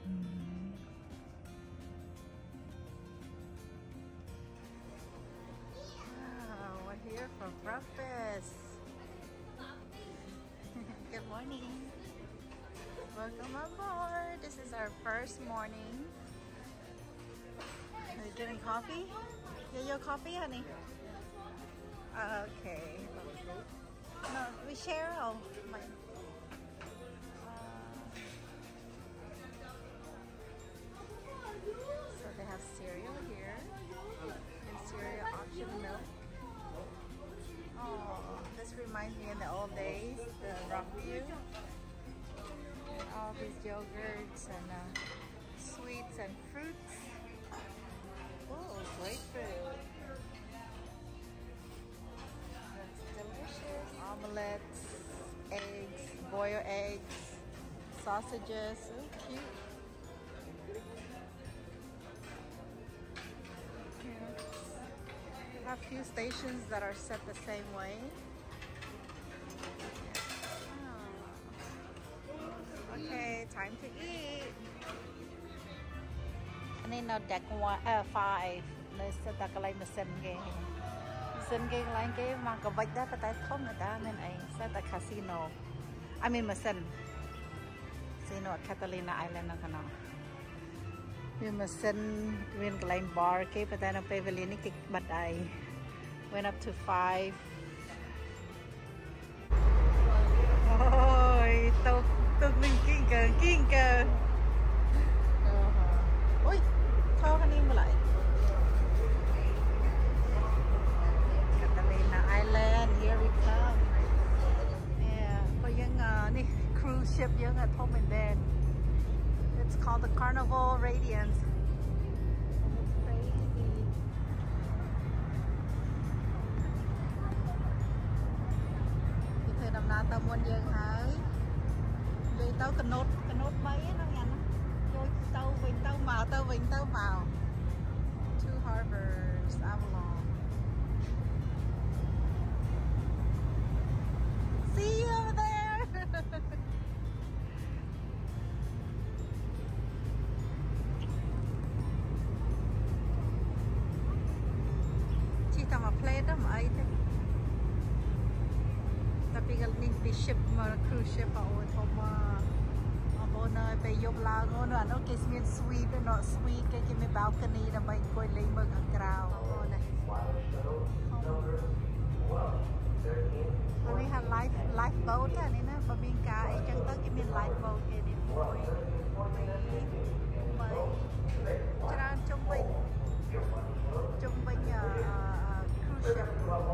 Wow, we're here for breakfast. Good morning. Welcome aboard. This is our first morning. Are you getting coffee? Yeah, your coffee, honey? Okay. No, we share. Oh, my. So they have cereal here. And cereal option milk. Oh, this reminds me in the old days, the Rockview. And all these yogurts and sweets and fruits. Oh, grapefruit. That's delicious. Omelets, eggs, boiled eggs, sausages. So cute. We have a few stations that are set the same way. Oh. Okay, time to eat. I need now deck 5. Let's set that like Masin game. Masin game like game. Man, go back that, but I told me that. And I set the casino. I mean Masin. Casino at Catalina Island. We Masin green line bar. Okay, but then I pay Valini kick, but I went up to 5. Oh, took me kinker. Ui, thao anh em lại. Catalina Island, here we come. Yeah, có những cruise ship những ở thông mình đen. It's called the Carnival Radiance. It's crazy. Thì thời năm nay tao muốn dân hả? Vậy tao cần nốt mấy nó nhắn. Tàu Vinh tàu màu. Two Harbors, Avalon. See you over there. Chỉ tao mà play đó mà ấy thế. Tapi kalau ni ship mà cruise ship ở thôi mà. Ở nơiไปยกลาโง่น่ะnó cái miền sweet nó sweet cái miền balcony là mấy coi lấy mực ở grào này. Hôm nay had lifeboat á này nó và bên cá ấy chẳng tới cái miền lifeboat kia đi thôi. Mấy tràn trung bình cruise ship.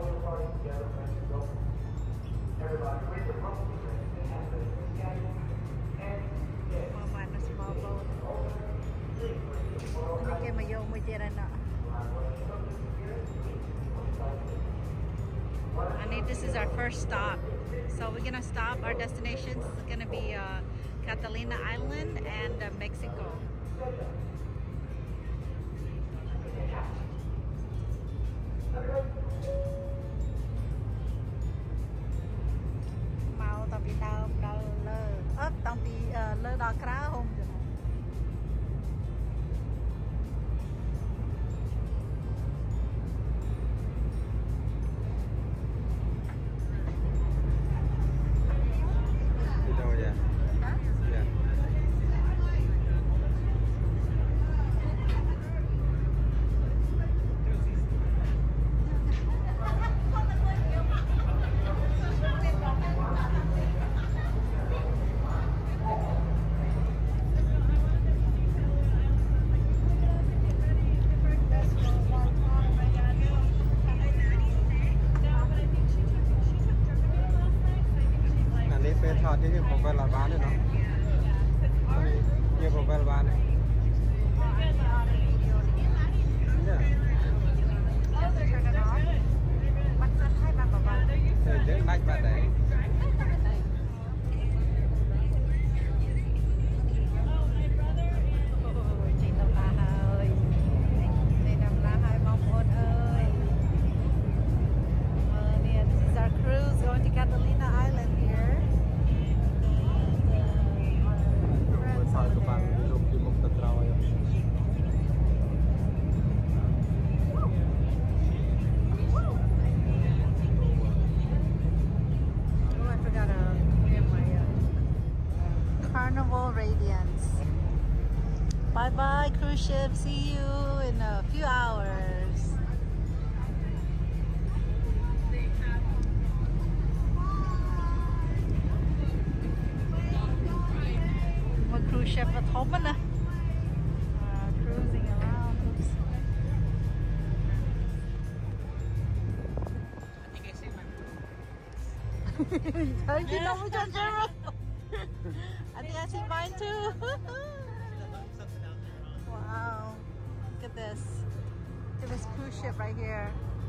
Mana small boat. Ini kayak mayong mujiran na. And this is our first stop. So we're gonna stop. Our destinations is gonna be Catalina Island and Mexico. Mau tapi tao lơ ớt tao bị lơ đỏ cá không được. Đi đâu vậy? Hả? Dạ. Thọt cái profile là bán đấy nó. Cái profile bán này. Để nách bạn đấy. Going to Catalina Island here. Thôi các bạn đi cruise ship. See you in a few hours. Một cruise ship at home na. Cruising around. Oops. Don't you know which one's your I think I see mine too. Wow. Look at this. Look at this cruise ship right here.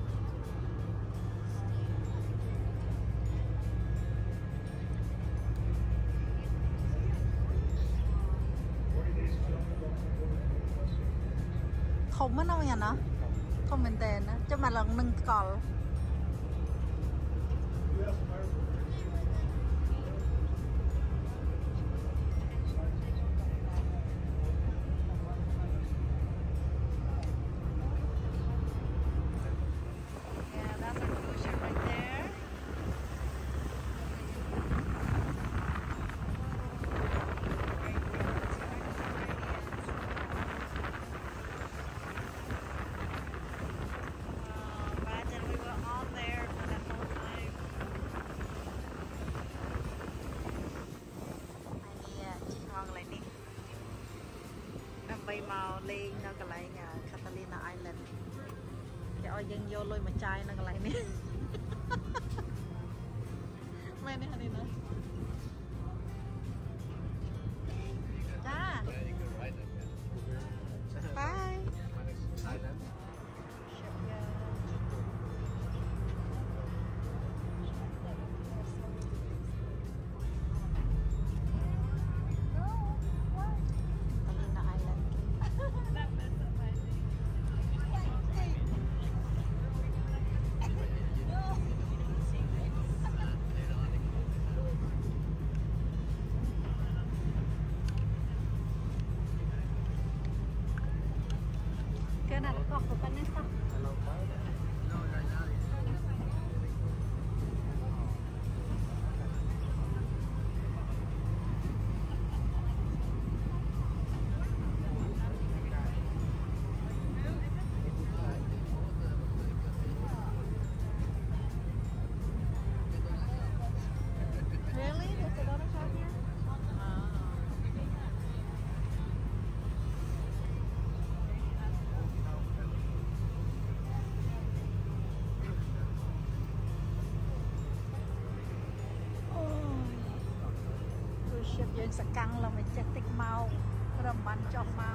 Không mất đâu nhỉ nó? Không mình tên á, chứ mà lần nâng col. Bay màu lên nó cái lại nhà Catalina Island. Cái oi dân vô lôi mà chai nó cái lại nè. Mày nè đi nữa. Cha. Bye.យើងសកាំងឡើងមកចេះតិចមករំបានចុះមក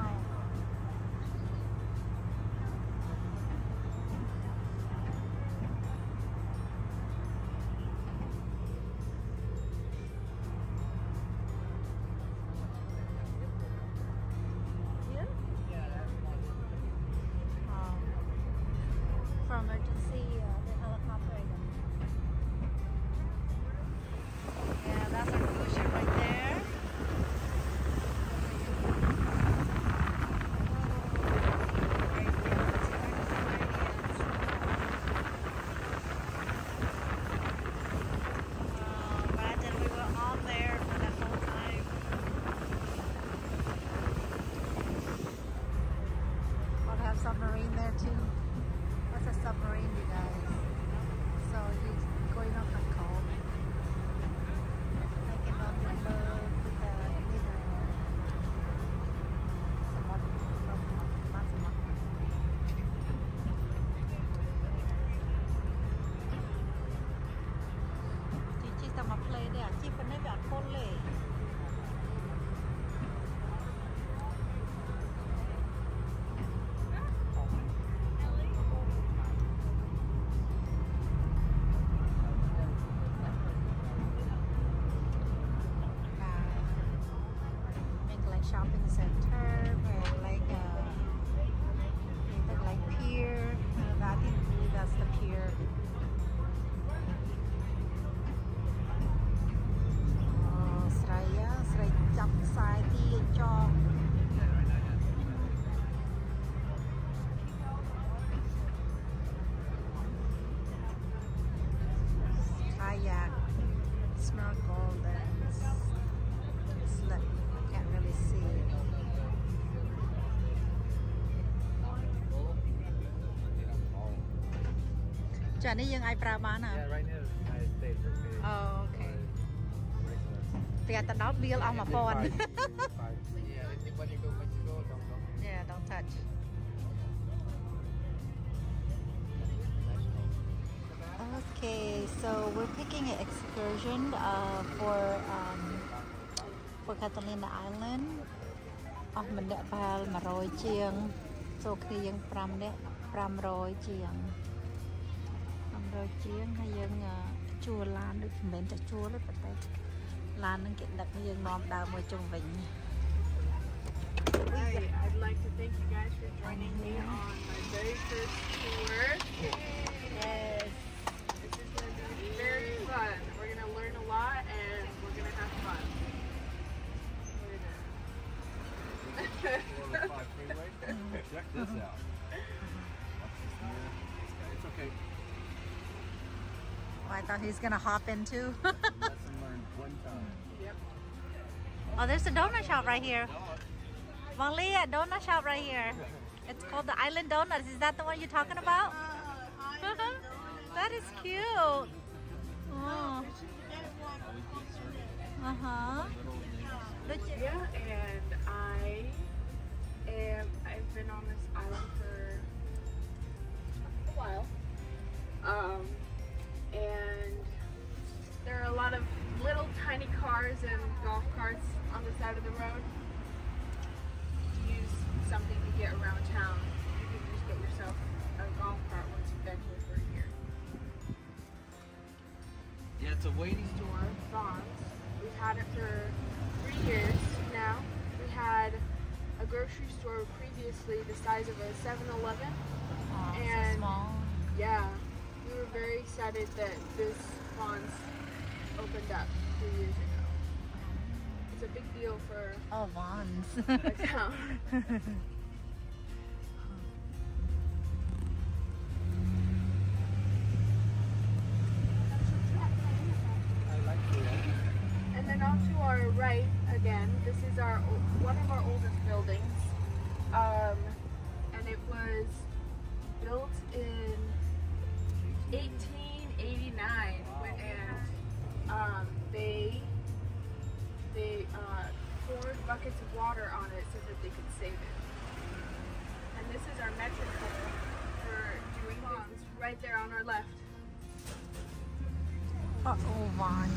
For emergency, the helicopter again. Yeah, that's our cruise ship right there. Imagine we were all there for that whole time. Oh, they have submarine there too. That's a submarine, you guys. So he's going off the cold. I cannot remember with the someone from Massimo. Chị sao mà play đây à? Chị phải nói về phone lệ. Shopping center and like pier. I think that's the pier. Seraya chọc sai đi cho. Kayak, snorkel, and slip. Can't really see. ចានេះយើងអាចប្រើបានហ៎ Yeah, right now I stayed for me. អូខេតែទៅដល់ bill អស់ 1000 Yeah, when you go Mexico, don't go. Yeah, don't touch. Okay, so we're picking an excursion for Catalina Island. អស់ម្នាក់ប្រហែល100ជាងចូលគ្នាយើង5នាក់500ជាង500ជាងហើយយើងជួលឡានដូចមិនមែនតែជួលទេប៉ុន្តែឡាននឹងគេដឹកយើងនាំដើរមួយជុំវិញ Hi, I'd like to thank you guys for joining me on my very first tour. Yes. This is going to be very fun. We're going to learn a lot and we're going to have fun. Check this out. It's okay. Oh, I thought he's gonna hop in too. Lesson learned one time. Yep. Oh, there's a donut shop right here. Molly, a donut shop right here. It's called the Island Donuts. Is that the one you're talking about? That is cute. Oh. Uh-huh. Yeah, and I've been on this island for a while. And there are a lot of little tiny cars and golf carts on the side of the road. To use something to get around town, you can just get yourself a golf cart once you've been here for a year. Yeah, it's a waiting Store, Vons. We've had it for 3 years now. We had a grocery store previously the size of a 7-Eleven. Oh, so And- small. Yeah, we were very excited that this Vons opened up 3 years ago. It's a big deal for Oh, Vons. a town. I like it. And then off to our right again, this is one of our oldest buildings. And it was built in 1889 and they poured buckets of water on it so that they could save it. And this is our metropole for doing bonds right there on our left. Oh, Vons.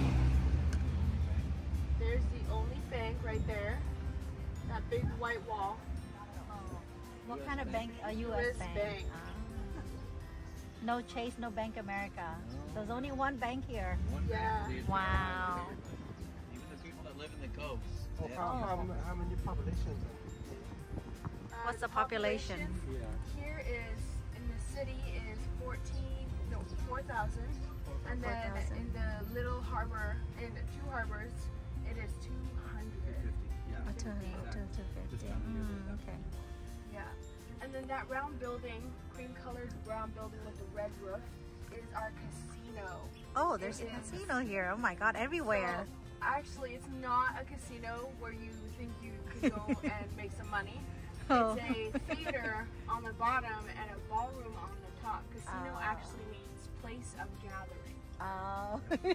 There's the only bank right there. That big white wall. What kind of bank? A U.S. US bank. bank. Ah. No Chase, no Bank America. There's only one bank here. Yeah. Wow. Even the people that live in the coves. Oh, how many populations? What's the population? Yeah. Here is in the city is 4,000, and then 4,000. in the little harbor, in the 2 harbors, it is 200. Yeah. 250. Okay. Yeah. And then that round building, cream-colored brown building with the red roof, is our casino. Oh, there's a It is. casino here. Oh my God, everywhere. So, actually, it's not a casino where you think you could go and make some money. Oh. It's a theater on the bottom and a ballroom on the top. Casino Oh. actually means place of gathering. Oh.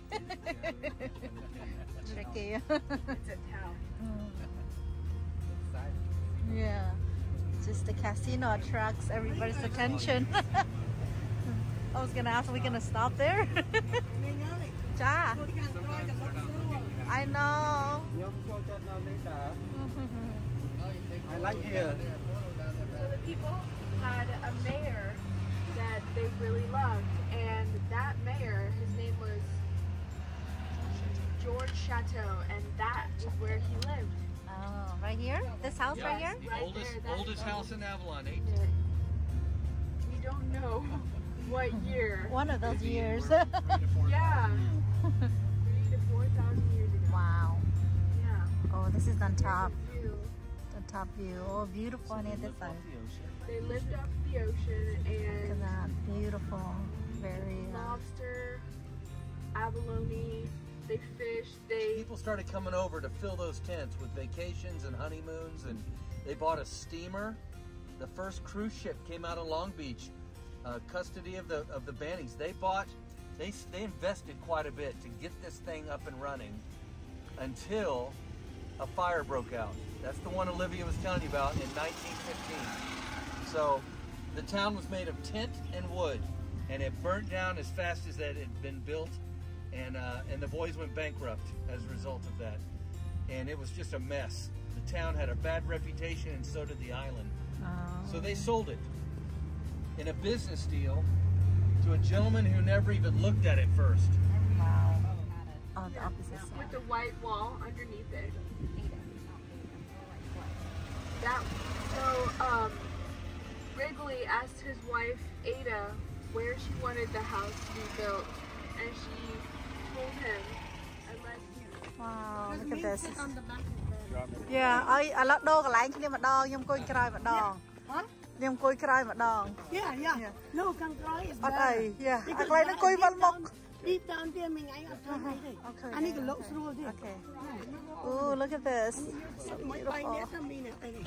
Tricky. It's a town. Yeah. Just the casino attracts everybody's attention. I was gonna ask, are we gonna stop there? Ja. I know. I like here. So the people had a mayor that they really loved, and that mayor, his name was George Chateau, and that is where he lived. Oh, right here? This house right here? The Right oldest there, that oldest is- house in Avalon. We don't know what year. One of those years. Yeah. 3,000 to 4,000 years ago. Wow. Yeah. Oh, this is on top. Here's the view. The top view. Oh, beautiful on the other side. They lived off the ocean Look at and that. Beautiful. Very. lobster, abalone, they fished, they People started coming over to fill those tents with vacations and honeymoons, and they bought a steamer. The first cruise ship came out of Long Beach custody of the Bannings. They invested quite a bit to get this thing up and running until a fire broke out. That's the one Olivia was telling you about in 1915. So the town was made of tent and wood, and it burnt down as fast as that it had been built, and the boys went bankrupt as a result of that. And it was just a mess. The town had a bad reputation, and so did the island. So they sold it in a business deal to a gentleman who never even looked at it first. Wow. Oh, the opposite side. With the white wall underneath it. Wrigley asked his wife Ada where she wanted the house to be built, and she told him and let him. Wow, look at this. Yeah, I love dog like him at dog. I'm going to cry at dog. What? I'm going to cry at dog. Yeah. No, can't cry. It's Okay, better. yeah. I'm going to go to Malmok. Deep down there, mình ấy ở trong này đây. Okay. Anh ấy cứ lộn xuống đi. Okay. Ooh, look at this. So Mấy bay beautiful. nét trong mình này đây.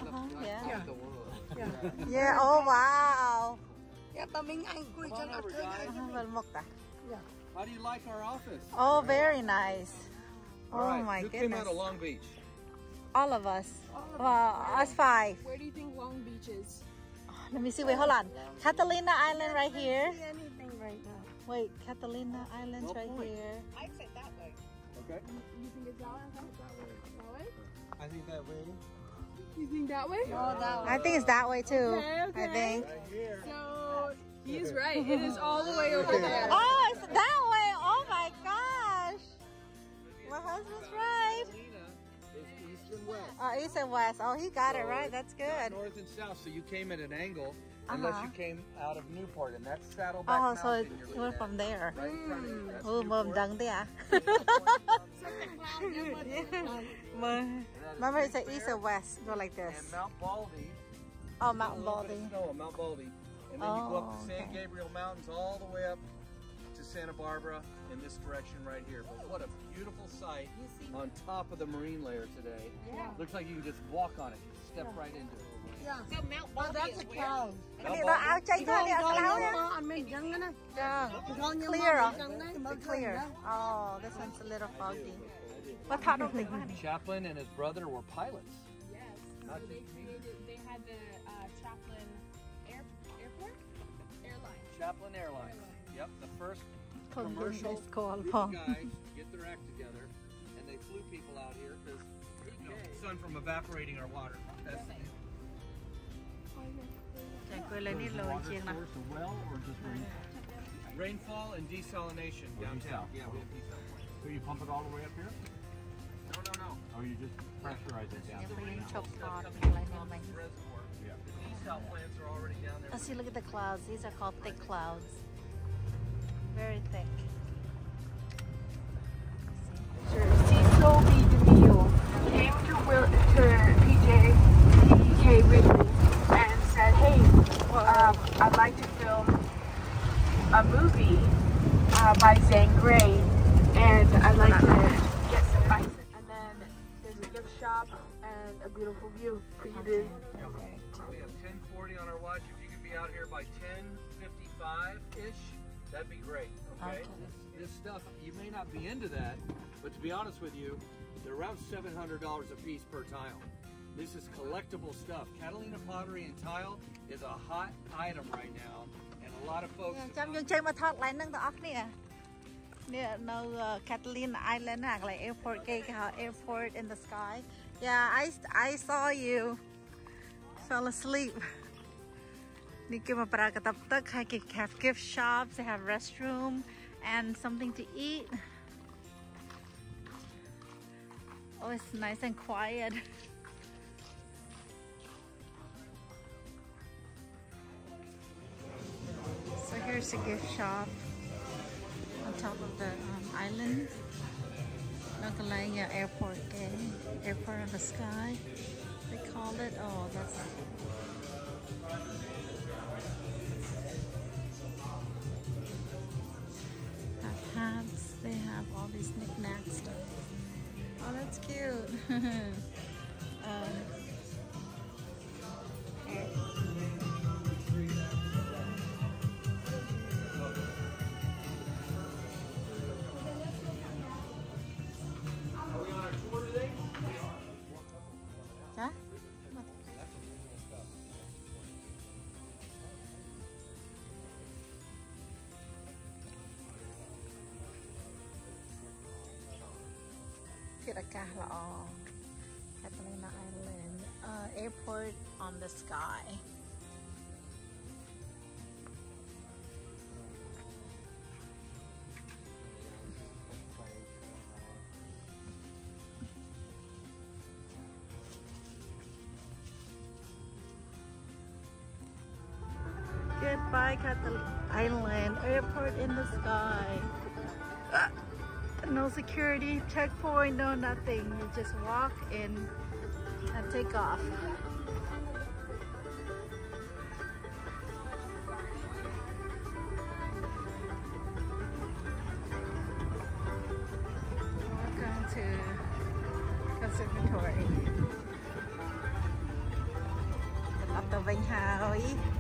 Yeah. Yeah. Oh wow. Yeah, but mình anh quỳ chân ở trên này. Malmok ta. How do you like our office? Oh, very nice. All Oh right, my who came out goodness. of Long Beach? All of us. Well, us 5. Where do you think Long Beach is? Let me see. Wait, hold on. Catalina Island right here. See anything right now. Wait, Catalina Island's right here. Okay. You think it's that way? That way? I think that way. You think that way? Oh, that one. I think it's that way too. Okay. I think. Right here. So he is right. It is all the way over there. Oh, it's that way. Oh my gosh. My husband's right. Catalina is east and west. Oh, east and west. Oh, he got it right. That's good. North and south, so you came at an angle unless you came out of Newport, and that's Saddleback Oh, so Mountain. it went from there. Right in front of you. That's Oh, mom Newport. dang there. Remember, it's the east and west. Go like And this. Mount Baldy. Oh, Mountain A little bit of Baldy. snow on Mount Baldy. And then you go up Oh, the San okay. Gabriel Mountains all the way up to Santa Barbara in this direction right here. But what a beautiful sight on top of the marine layer today. Looks like you can just walk on it. You step right into it. Yeah. Oh, that's a cloud. Đi đó áo cháy thôi, đi áo áo nha. Anh mình trắng đó. Yeah. Clear, It's clear. Oh, this one's a little foggy. What part of the Chaplin and his brother were pilots. Yes. So they had the Chaplin Airport? Airline. Chaplin Airlines. Yep, the first commercial commercial call? group of guys get their act together, and they flew people out here because sun from evaporating our water. That's well or just rain? rainfall and desalination downtown. Yeah, we have desalination. So you pump it all the way up here? No. Or you just pressurize it down? Stuff comes from the reservoir. Yeah. The desal plants are already down there. Let's see, look at the clouds. These are called thick clouds. Very thick. Cecil B. DeMille came to PK Wrigley and said, "Hey, I'd like to film a movie by Zane Grey, and I'd like to get some ice." And then there's a gift shop and a beautiful view for you to. We have 10:40 on our watch. If you could be out here by 10:55-ish, that'd be great. Okay. This stuff, you may not be into that, but to be honest with you, they're around $700 a piece per tile. This is collectible stuff. Catalina pottery and tile is a hot item right now, and a lot of folks. ចាំយើងចេញមកថតកន្លែងហ្នឹងទាំងអស់គ្នានេះនៅ Catalina Island ណាកន្លែង airport គេហៅ airport in the sky. Yeah, I saw you. Fell asleep. នេះគេមកប្រើកាតាបទឹកហើយគេ have gift shops, they have restroom and something to eat. Oh, it's nice and quiet. So here's a gift shop on top of the island. Nakalang airport, okay? Airport in the sky. They call it. Oh, that's. Have hats. They have all these knickknacks stuff. Oh, that's cute. Catalina Island airport on the sky. Goodbye, Catalina Island airport in the sky. No security checkpoint, no nothing. You just walk in and take off. Welcome to Conservatory. Up the Vinh Hào.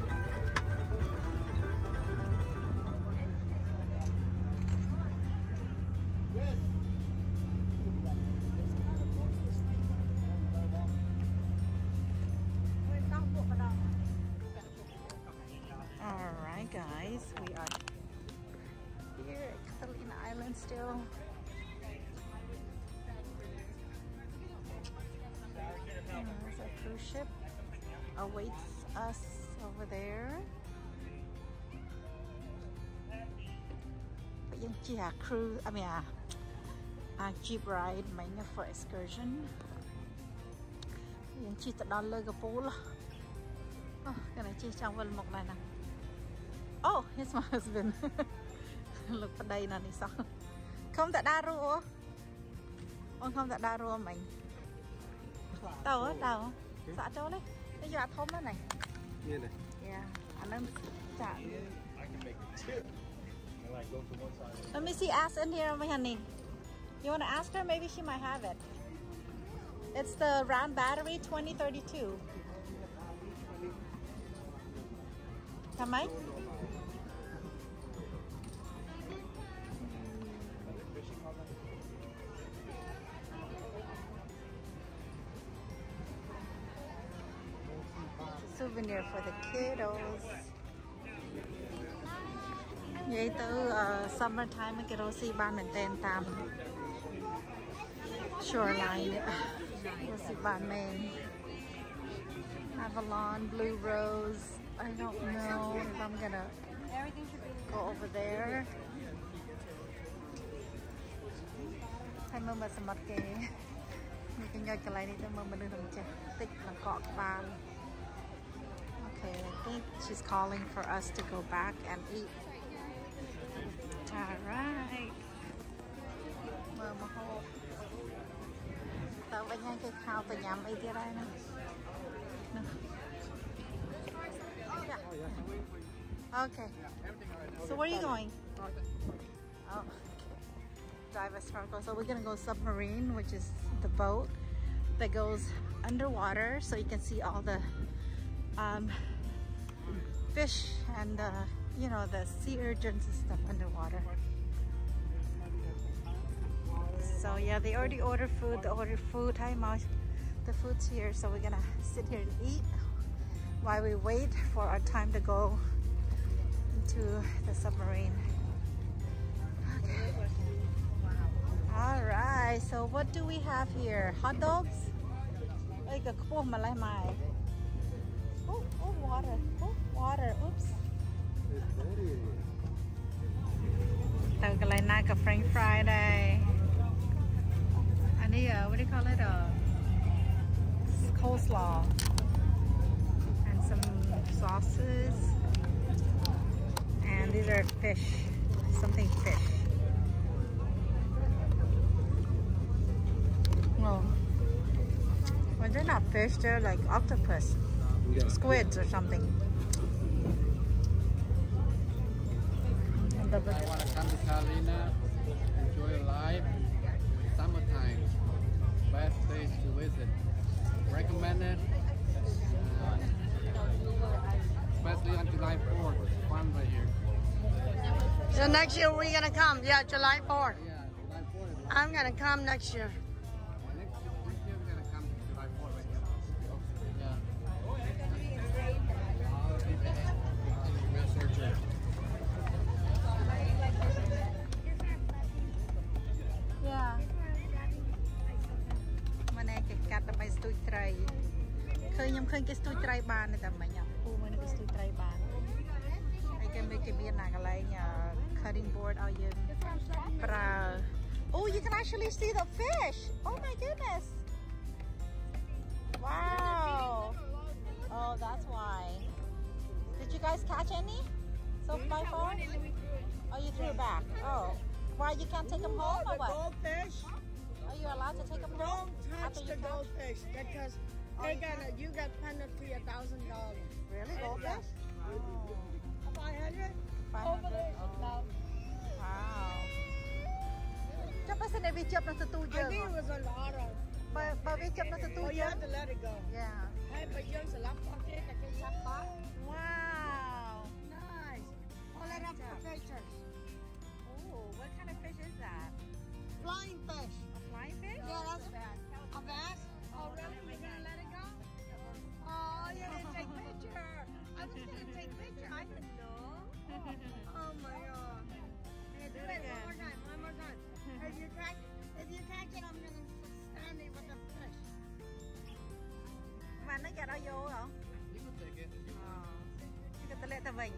Alright guys, we are here at Catalina Island still. There's a cruise ship awaits us over there. But you chỉ cruise, I mean a jeep ride mainly for excursion. You chỉ tự đón lên cái pool. Cái này chỉ trong vần một này nè. Oh, here's my husband. Look ở đây nè, đi sao? Không tại đa rùa. Ông không tại đa rùa mình. Tàu á, tàu. Dạ chỗ đấy. Bây giờ thông đó này. Như này. Yeah, anh em chạm. I can make it too. And like go to one side. Let me see, ask in here, my honey. You want to ask her? Maybe she might have it. It's the round battery 2032. How much? Souvenir for the kiddos. Vậy từ summertime mấy kiddo see ban mình tên tam shoreline. You'll see ban mình. Avalon, Blue Rose. I don't know if I'm gonna go over there. Hay mơ mà sầm mặt kì. Mình cái nhoi cái này đi cho mơ mình đừng chơi. Tích là cọ bàn. Okay, I think she's calling for us to go back and eat. Alright. Mơ mà hộp. Tao với nhau cái khao tao nhắm ấy kia đây nè. Okay. So where are you going? Oh, dive a snorkel. So we're gonna go submarine, which is the boat that goes underwater, so you can see all the fish and you know, the sea urchins and stuff underwater. So yeah, they already ordered food. They ordered food. Hi, Mom. The food's here, so we're gonna sit here and eat while we wait for our time to go into the submarine. Okay. All right. So what do we have here? Hot dogs. Like a couple of malay mai. Oh, water. Oh, water. Oops. Tao cái này cái French fry đây. I need what do you call it? Coleslaw and some sauces. And these are fish. Something fish. Well, they're not fish. They're like octopus, squids or something. I want to come to Catalina, enjoy life, summertime, best place to visit. Recommended, especially on July 4th, it's fun right here. So next year we're gonna come. Yeah, July 4th. Yeah, July 4th. I'm gonna come next year. Next year we're gonna come to July 4th right here. Yeah. Yeah. cái tôi trai bàn này tầm mấy nhở khu mình cái tôi trai bàn I can make it be a cutting board or you oh you can actually see the fish oh my goodness wow oh that's why did you guys catch any so far oh you threw it back oh why you can't take them home or what Goldfish. are you allowed to take them home Don't touch the goldfish because you got penalty $1,000. really goldfish 500. 500 wow Chấp bác này vì chấp nó sẽ tu I dương think it was a lot of. Bà vì chấp nó sẽ tu Oh, you dương have to let it go. yeah Hey, but you're a lot of it. I can shop back. wow Nice. Pull it up for pictures. oh what kind of fish is that Flying fish. a flying fish Yeah, that's a bass. Oh, really? You're gonna let it go? Oh, you're gonna take picture. I was gonna take picture. I didn't know. Oh my god. Hey, do it one more time. One more time. If you catch it, I'm gonna stand it with the fish. mà nó chả đâu vô hả You can take it. cái tao lệ tao vịnh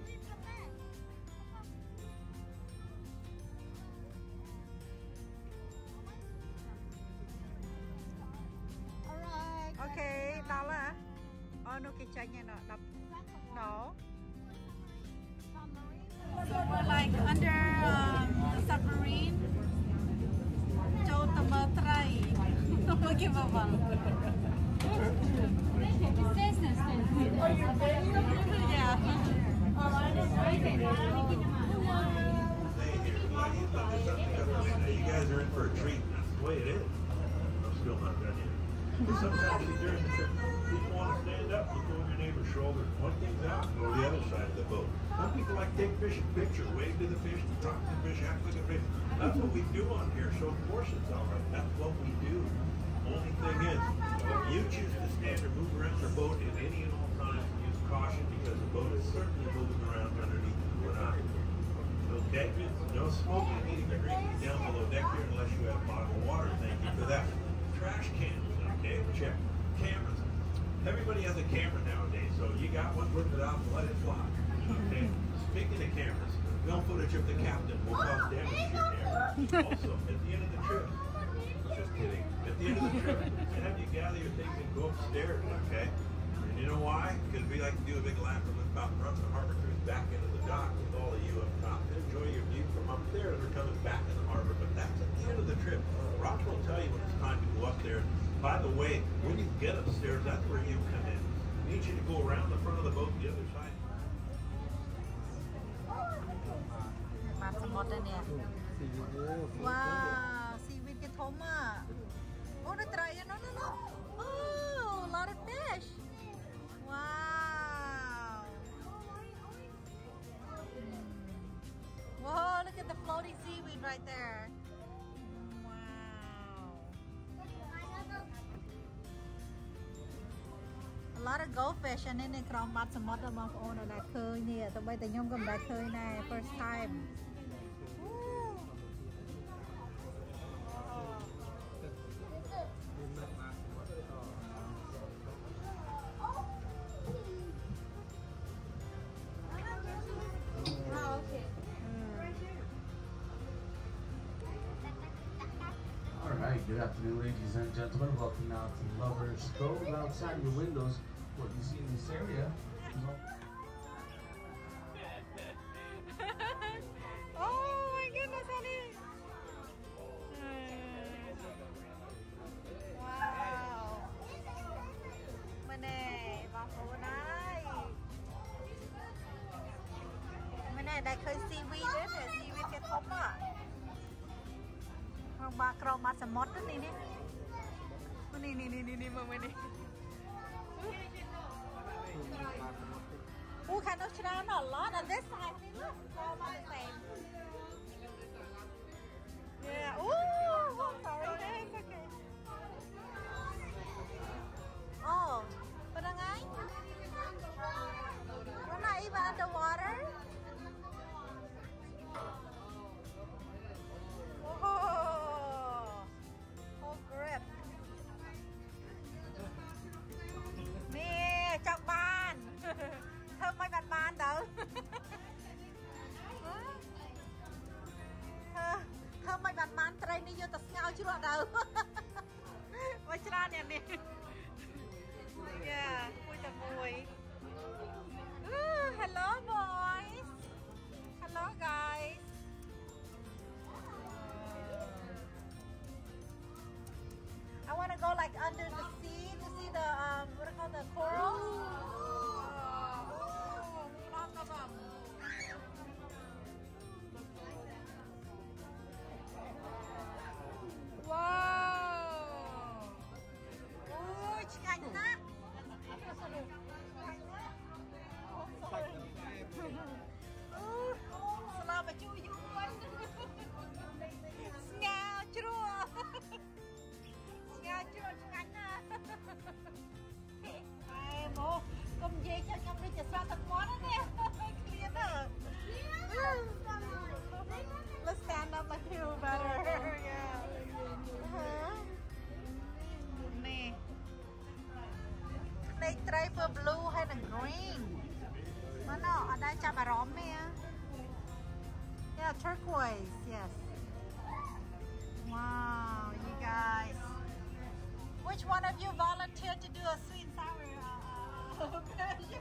Alright. okay đó là nó cái chanh này nó đập nó So we're like under the submarine. châu tầm mơ trai không có kia vào vòng yeah You guys are in for a treat. That's the way it is. I'm still not done yet. Sometimes during the trip, people want to stand up, look over your neighbor's shoulder, point things out, and go to the other side of the boat. Some people like to take a fishing picture, wave to the fish, talk to the fish, act like a fish. That's what we do on here, so of course it's all right. That's what we do. Only thing is, if you choose to stand or move around your boat at any and all times, use caution because the boat is certainly moving around underneath the eye. Okay? No smoking, eating, or drinking down below deck here unless you have bottled water. Thank you for that. Trash cans, okay? Check. Cameras. Everybody has a camera nowadays, so you got one, whip it out and let it fly. Okay? Speaking of cameras, film footage of the captain will cause damage to your camera. Also, at the end of the trip, just kidding. At the end of the trip, we have you gather your things and go upstairs, okay? And you know why? Because we like to do a big lap and look about runs the harbor cruise back into the dock with all of you up top. Enjoy your view from up there as we're coming back in the harbor. But that's at the end of the trip. Roger will tell you when it's time to go up there. By the way, when you get upstairs, that's where you come in. I need you to go around the front of the boat the other side. mặt sầm mọt đây nè wow seaweed cái thốn à oh nó trai nó oh a lot of fish wow whoa look at the floating seaweed right there wow a lot of goldfish อันนี้ในคลองมัดสมมติเรามองโอ้เราได้เคยเนี่ยต่อไปแต่ย่อมก็ได้เคยใน first time Alright, good afternoon ladies and gentlemen. Welcome now to Lover's Cove. Outside your windows, what you see in this area is all oh my goodness, honey. Wow. Mình nè, vào phố này. Mình nè, đây khơi seaweed đấy, để seaweed cái thốm à. Không ba cầu mặt sầm mót đó nè nè. Nè mà nè. Oh, kind of down a lot on this side. Look, all my same. Yeah. Oh, I'm sorry. It's okay. Oh, but ngay? We're not even underwater. Oh, whole grip. Nè, Yeah, with a boy. Ooh, hello, boys. Hello, guys. I want to go like under the sea to see the what do you call the corals? Wow! Oh, chicken nut! Selamat cuyuan. Ngao chua. Ngao chua chicken nut. Ai bố, công dê cho nhom đi chợ sao thật món nè. Clear đó. Let's stand up like you better. Yeah. Nè. Đây stripe blue hay là green? Mà nó ở đây chả bà róm nè. Yeah, turquoise. Yes. Wow, you guys. Which one of you volunteered to do a sweet and sour version?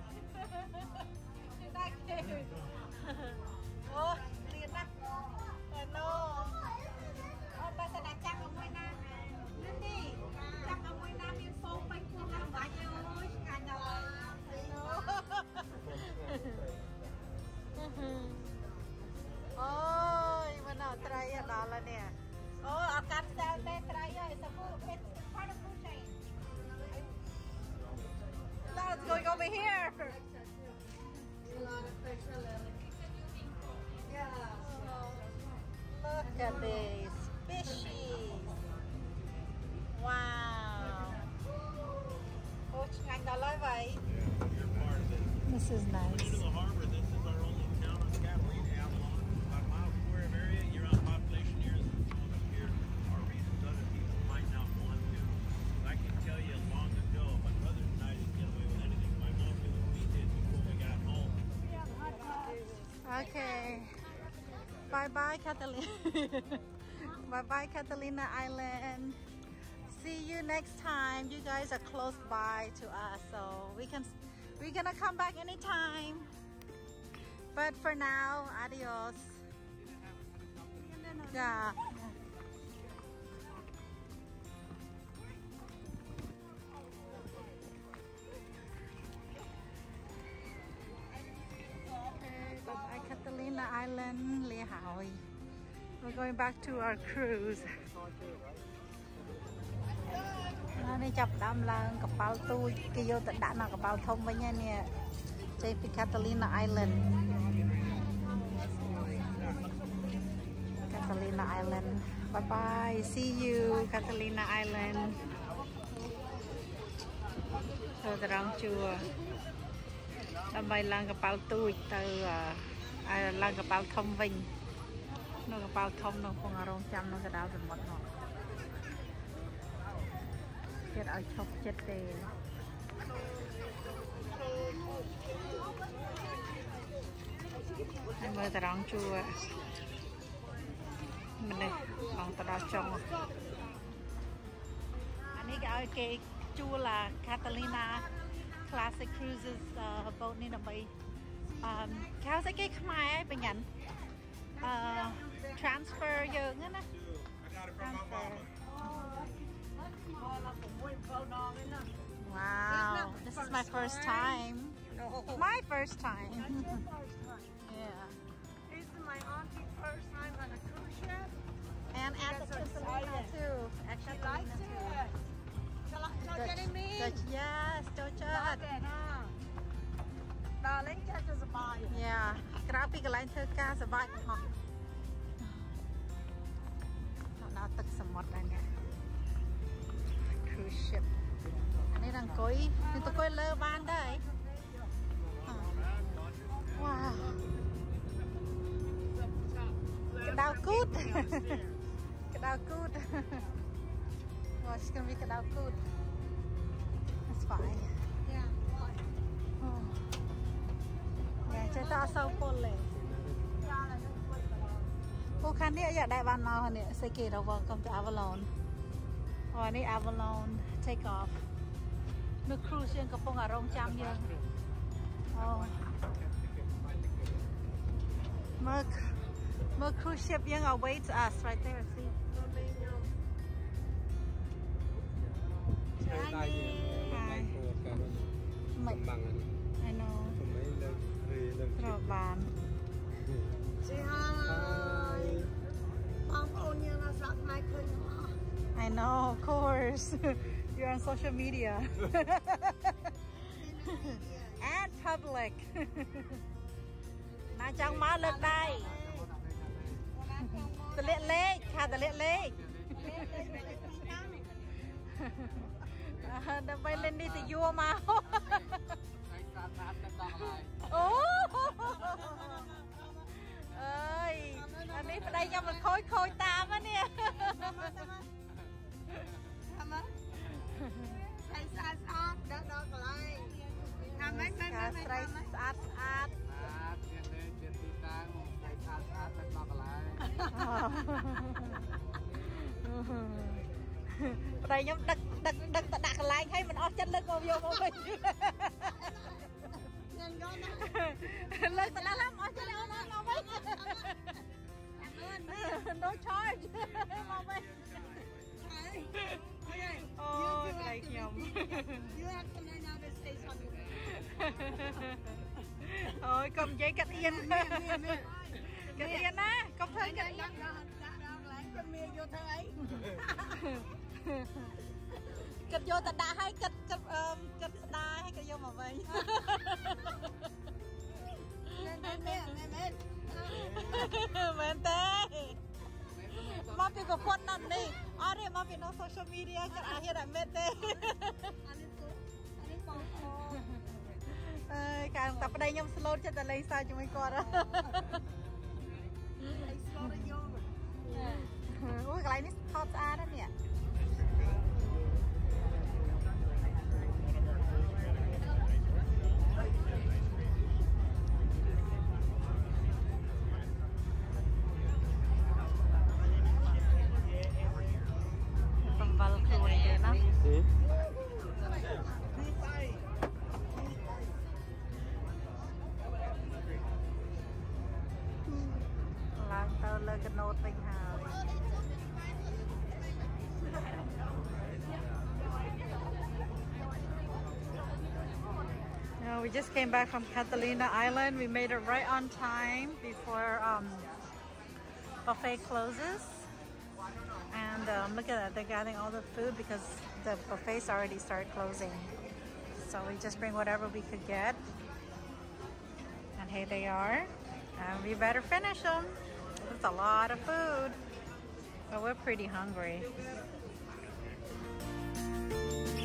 Oh, liền á. No. Bây giờ đã chắc ở ngoài Nam. Lên đi. Chắc ở ngoài Nam yên phong bánh cuốn làm bánh ơi. Cả nhà ôi, mà nào try ở đó là nè. Oh, I can't stand that try. It's part of food chain. That's going over here. Yeah. Look at these fishies. Wow. Coach, ngành đó nói vậy. This is nice. To the harbor, this is our only town on Catalina, Avalon. About a mile square of area, you're on population here, is up here. Our reasons other people might not want to. But I can tell you long ago, my brothers and I didn't get away with anything my mom did what we did before we got home. Okay. Bye-bye, Catalina. Bye-bye, Catalina Island. See you next time. You guys are close by to us, so we're gonna come back anytime. But for now, adios. Yeah. Okay, bye-bye, Catalina Island, Lê Hảo. We're going back to our cruise. Nó chập đam lên cặp bao tôi kia vô tận đã nào cặp bao thông với nha nè. Trên Catalina Island. Catalina Island. Bye bye. See you, Catalina Island. Thôi rong chùa. Đâm bay lên cặp bao tôi từ lên cặp bao thông vinh. Nó cặp bao thông nó không ở rong chăm nó cái đào rồi một nó. Chết ở chốc chết tê. Em mơ ta rong chua. Mình đây, rong ta đo trong. Anh ấy cái chua là Catalina Classic Cruises boat này là mấy kéo sẽ cái mai ấy bên nhận transfer giờ nữa nè. Wow, this is my first time. My first time. Yeah. This is my auntie's first time on a cruise ship. And at the Catalina too. At She Catalina likes too. it. Cho getting me. Yes, don't judge. Darling, catch us a bite. Yeah. Grab cái line thơ ca sờ bạch họ. Nó tức sầm một này nè. Cruise ship. Anh ấy đang coi, nhưng tôi coi lơ ban đây. Wow. Cái đào cút. Cái đào cút. Well, it's gonna be cái đào cút. That's fine. Yeah. Yeah, chơi ta sâu phôn lệ. Cô khán địa ở đại ban nào hả nè, xây kê đâu vào công ty Avalon. Oh, ini Avalon take off. The cruise yang kapong arong jam yang. Oh. Mer cruise ship yang awaits us right there. See. Hi. I know. Say hi. I know, of course. You're on social media. And public. Nà chẳng má lực đây. Tờ liệt lệch, khá tờ liệt lệch. Đâm bay lên đi thì vua mau. Ơi, anh ấy ở đây cho mình khôi tam á nè. Đây nhóm đặt lại hay mình chân lên vô một mình. Lên ta đã lắm, chân lên mau mấy. No charge. Mau mấy. Oh, cái nhầm. Ôi, cầm giấy cắt yên. Cắt yên á, cầm thơi cắt yên. Cắt vô ta đã hay cắt đá hay cắt vô mà vậy. Men teh. Maaf ko phone nan ni. Are maaf no social media kan akhir amet teh. Càng tập ở đây nhom slow cho ta lên sao cho mấy con đó. Ui cái này hot á đó nè. Pembal keluar ya nak. Lang tao lên cái nốt bên hào. We just came back from Catalina Island. We made it right on time before buffet closes. And look at that, they're gathering all the food because the buffets already started closing. So we just bring whatever we could get. And here they are. And we better finish them. It's a lot of food. But we're pretty hungry.